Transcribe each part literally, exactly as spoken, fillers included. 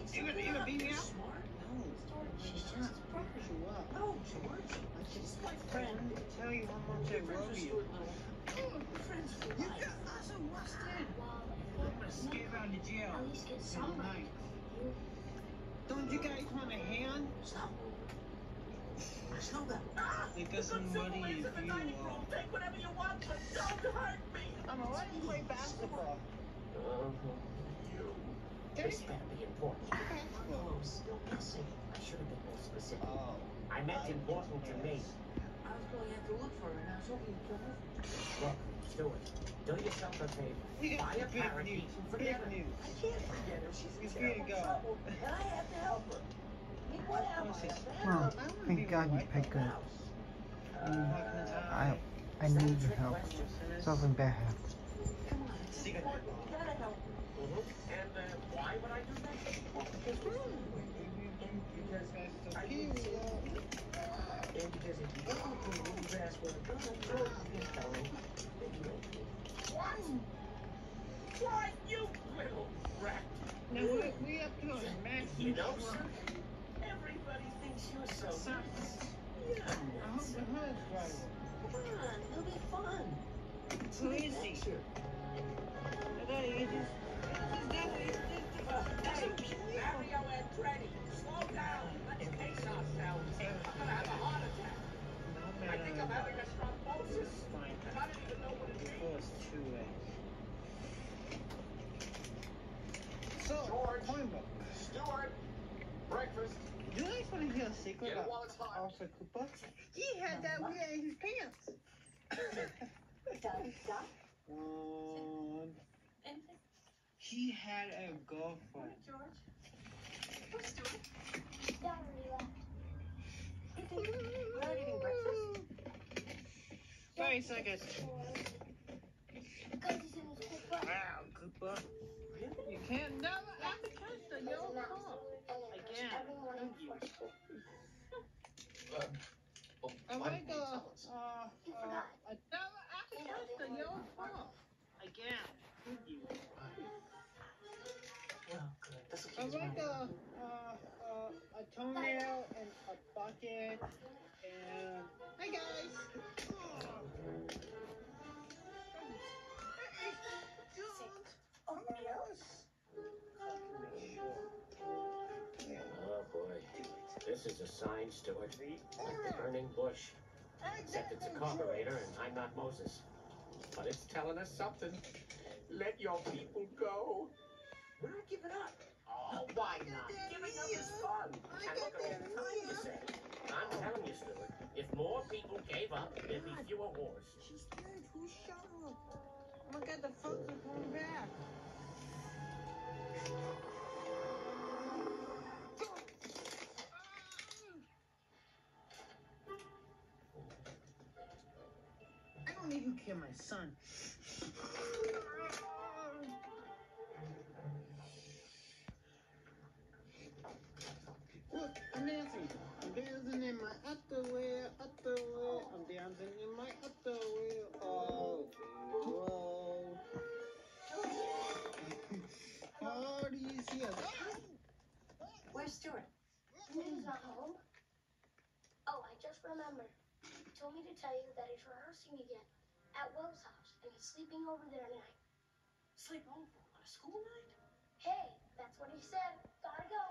Even, even beat me up? Smart? No. She's just Pick you up. No, George. She's my friend. I wanted to tell you how much I love you. We're friends for You life. got us arrested. I'm gonna skip out of jail At least get some tonight. Don't you guys want a hand? Stop. Slow down. It doesn't muddy you if you uh, Take whatever you want, but don't hurt me. I'm gonna let you play basketball. Uh-huh. You. This better be important. Basketball. Close. You're guessing. I should have been more specific. Oh. I meant I important to me. I was going out to look for her, and I was hoping you'd come with me. Look, Stuart, do yourself a favor. We got Buy a big parakeet news. and forget Big her. news. I can't forget her. She's in It's here to terrible go. trouble, and I have to help her. I mean, what am What's I, a this? bad Oh, guy? thank God you picked it. I I Is that a need your trick help. question? Something bad happened. Come on, it's Secret. important. You gotta help her. Mm-hmm. And uh, why would I do that? Well, because we're family. And because I didn't say anything. And because if you don't do what you've asked for, I'm gonna throw you this down. What? Why, you little rat. Now we, we up to a max. You know, sir, everybody thinks you're so nice. Yeah, I hope the hood's right. Come on, it'll be fun. Who is he? Adventure. I thought he just. Hey, Mario Andretti, slow down. Let's pace ourselves. I'm gonna have a heart attack. I think I'm having a thrombosis. Fine. And I don't even know what it Before means. it's too late. So, George. coin book. Stuart, breakfast. Do you guys want to hear a secret Get it about while it's hot. Arthur Cooper? He had that weird in his pants. Done. Done. Um, Anything? he had a girlfriend. George? Where's Stuart? Down where you left. We're not eating breakfast. thirty seconds. Because he's in his school club. Wow, Cooper. Really? You can't never ever touch the That's yellow announced car. every Again. morning Thank you. before school. Uh, oh, I why like didn't you uh, tell us? uh, uh, I never ever touch the yellow car. Again. Thank you. Well, good. This will I keep us like moving. a, uh, uh, a toenail and a bucket and. Hi guys! Oh, yes. Oh boy, this is a sign, Stuart. Like the burning bush. Except it's a carburetor and I'm not Moses. But it's telling us something. Let your people go. We're not giving up. Oh, why not? Giving up is fun. And look at all the time you say. I'm telling you, Stuart, if more people gave up, there'd be fewer wars. She's dead. Who shot her? Oh my god, the folks are coming back. I don't need who killed my son. Look, I'm dancing. I'm dancing in my underwear, underwear. I'm dancing in my underwear. Oh, whoa. Parties here. Where's Stuart? He's not home. Oh, I just remembered. He told me to tell you that he's rehearsing again at Will's house, and he's sleeping over there tonight. Sleep over on a school night? Hey, that's what he said. Gotta go.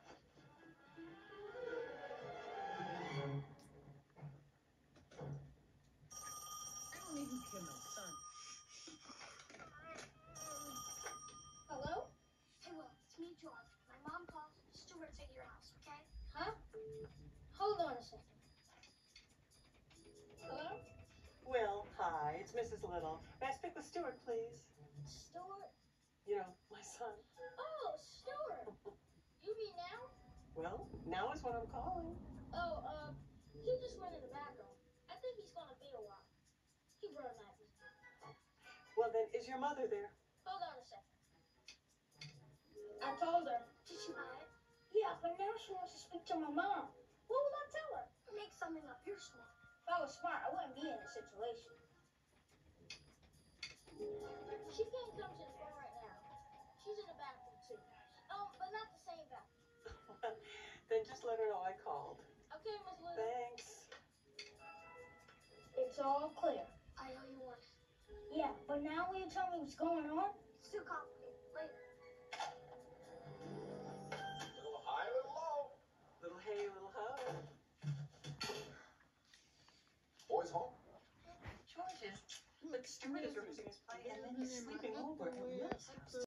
I don't need who killed my son. Hello? Hey, Will, it's me, George. My mom calls. Stuart's at your house, okay? Huh? Hold on a second. Hello? Will, hi, it's Missus Little. May I speak with Stuart, please? Stuart? You know, my son. Oh, Stuart. You mean now? Well, now is what I'm calling. Oh, uh, he just went in the back room. I think he's gonna be a while. He brought that with him. Well, then, is your mother there? Hold on a second. I told her. Did she buy it? Yeah, but now she wants to speak to my mom. What will I tell her? Make something up. You're smart. If I was smart, I wouldn't be in this situation. She can't come to the phone right now. She's in the bathroom too. Um, but not the same bathroom. her know I called. Okay, Miss Liz. Thanks. It's all clear. I owe you one. Yeah, but now will you tell me what's going on? It's too complicated. Later. Little high, little low. Little hey, little ho. Boys home? George is, but Stuart is rehearsing his play and then he's sleeping over at Will's house.